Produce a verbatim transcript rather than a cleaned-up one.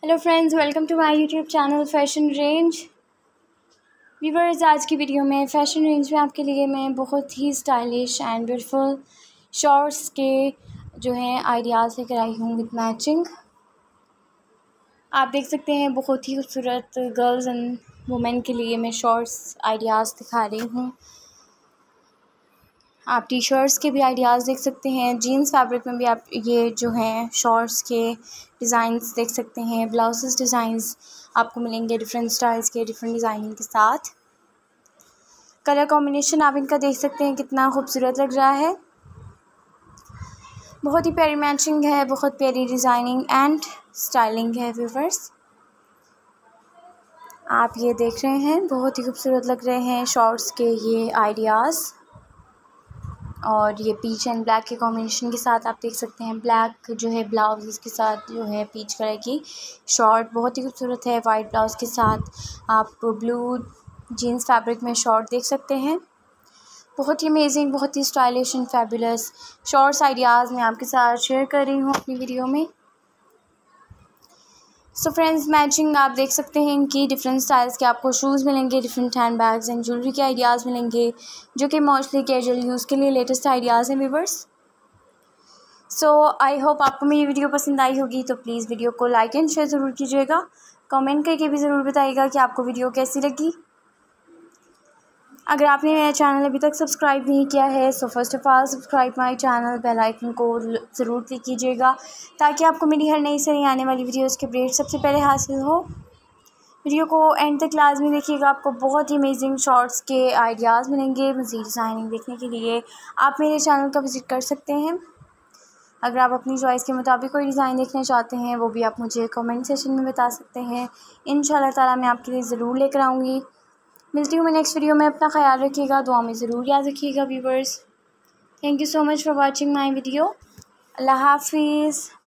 Hello friends, welcome to my YouTube channel Fashion Range. Viewers, आज की video में fashion range में आपके लिए मैं बहुत ही स्टाइलिश एंड ब्यूटीफुल शॉर्ट्स के जो हैं आइडियाज़ लेकर आई हूँ विद मैचिंग। आप देख सकते हैं बहुत ही खूबसूरत गर्ल्स एंड वुमेन के लिए मैं शॉर्ट्स आइडियाज़ दिखा रही हूँ। आप टी शर्ट्स के भी आइडियाज़ देख सकते हैं, जीन्स फैब्रिक में भी आप ये जो हैं शॉर्ट्स के डिज़ाइंस देख सकते हैं। ब्लाउजेस डिज़ाइंस आपको मिलेंगे डिफरेंट स्टाइल्स के, डिफरेंट डिज़ाइनिंग के साथ। कलर कॉम्बिनेशन आप इनका देख सकते हैं कितना खूबसूरत लग रहा है। बहुत ही प्यारी मैचिंग है, बहुत प्यारी डिज़ाइनिंग एंड स्टाइलिंग है व्यूअर्स। आप ये देख रहे हैं, बहुत ही खूबसूरत लग रहे हैं शॉर्ट्स के ये आइडियाज़। और ये पीच एंड ब्लैक के कॉम्बिनेशन के साथ आप देख सकते हैं। ब्लैक जो है ब्लाउज इसके साथ जो है पीच कलर की शॉर्ट बहुत ही खूबसूरत है। वाइट ब्लाउज के साथ आप ब्लू जीन्स फैब्रिक में शॉर्ट देख सकते हैं। बहुत ही अमेजिंग, बहुत ही stylish and fabulous shorts ideas मैं आपके साथ शेयर कर रही हूँ अपनी वीडियो में। सो फ्रेंड्स, मैचिंग आप देख सकते हैं इनकी डिफरेंट स्टाइल्स के आपको शूज़ मिलेंगे, different hand bags and jewellery के आइडियाज़ मिलेंगे जो कि मोस्टली कैजुअल यूज़ के लिए लेटेस्ट आइडियाज़ हैं व्यूअर्स। सो आई होप आपको मेरी वीडियो पसंद आई होगी, तो प्लीज़ वीडियो को लाइक एंड शेयर ज़रूर कीजिएगा। कमेंट करके भी ज़रूर बताइएगा कि आपको वीडियो कैसी लगी। अगर आपने मेरा चैनल अभी तक सब्सक्राइब नहीं किया है, so first of all subscribe my channel, bell icon को ज़रूर क्लिक कीजिएगा ताकि आपको मेरी हर नई से नई आने वाली वीडियोज़ के अपडेट सबसे पहले हासिल हो। वीडियो को एंड तक लाजमी देखिएगा, आपको बहुत ही अमेजिंग शॉर्ट्स के आइडियाज़ मिलेंगे। मज़ीद डिज़ाइनिंग देखने के लिए आप मेरे चैनल का विज़िट कर सकते हैं। अगर आप अपनी चॉइस के मुताबिक कोई डिज़ाइन देखना चाहते हैं, वो भी आप मुझे कमेंट सेशन में बता सकते हैं। इंशाल्लाह ताला मैं आपके लिए ज़रूर लेकर आऊँगी। मिलती हूँ मैं नेक्स्ट वीडियो में। अपना ख्याल रखिएगा, दुआ में ज़रूर याद रखिएगा viewers. Thank you so much for watching my video. अल्लाह हाफिज़।